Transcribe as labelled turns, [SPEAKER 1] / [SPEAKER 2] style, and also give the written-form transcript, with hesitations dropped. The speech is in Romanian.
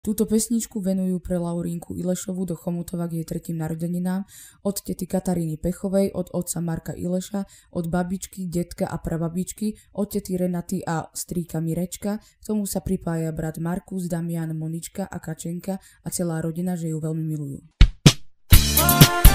[SPEAKER 1] Túto pesničku venujú pre Laurinku Ilešovu do Chomutova k jej 3. narodeninám od tety Kataríny Pechovej, od otca Marka Ileša, od babičky, detka a prababičky, od tety Renaty a strýka Mirečka. K tomu sa pripája brat Markus, Damian, Monička a Kačenka a celá rodina, že ju veľmi milujú.